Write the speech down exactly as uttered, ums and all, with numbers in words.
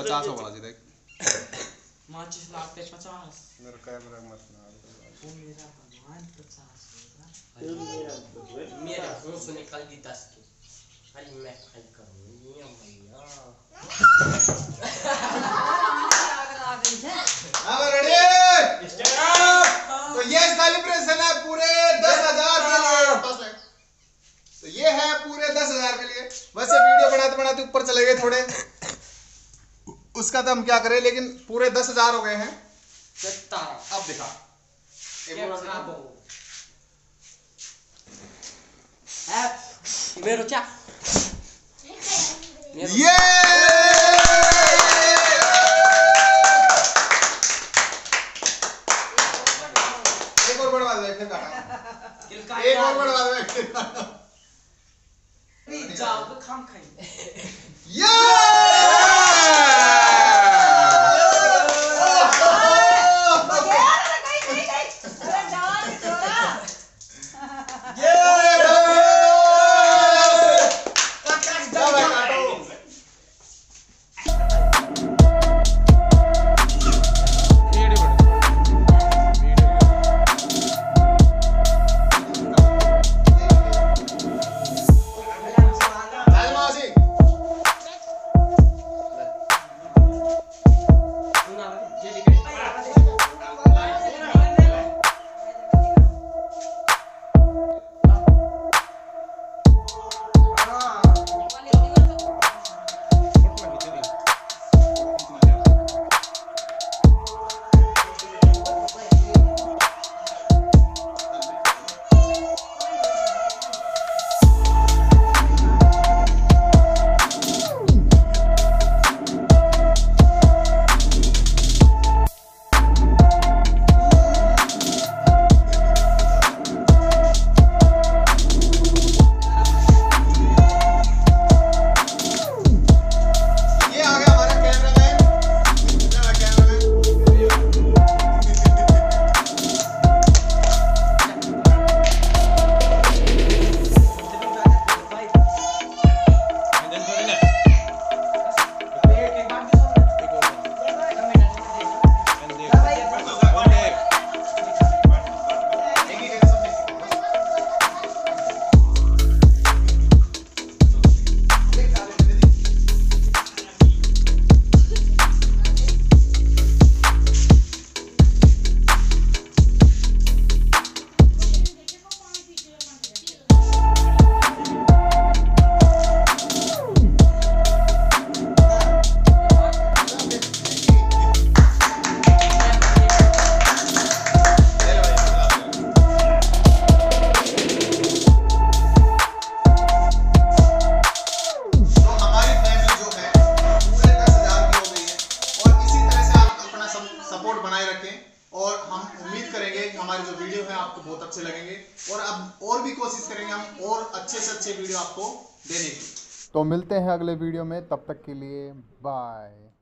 पचास हो वाला जी देख माचिस लाख पे पचास मेरा कैमरा मत ना वो मेरा भगवान पचास मेरा मेरा मुंह से निकल दी दस की खाली मैं खाली करूंगी भैया अब रेडी तो ये सेलिब्रेशन है पूरे दस हजार के लिए तो ये है पूरे दस हजार के लिए वैसे वीडियो बनाते बनाते ऊपर चले गए थोड़े उसका तो हम क्या करें लेकिन पूरे दस हजार हो गए हैं अब दिखा मेरे क्या ये एक और बढ़वा दो फिर काटा एक और बढ़वा दो फिर काटा जाओ तो खाम खाएंगे ये और हम उम्मीद करेंगे कि हमारे जो वीडियो है आपको बहुत अच्छे लगेंगे और अब और भी कोशिश करेंगे हम और अच्छे से अच्छे वीडियो आपको देने की। तो मिलते हैं अगले वीडियो में, तब तक के लिए बाय।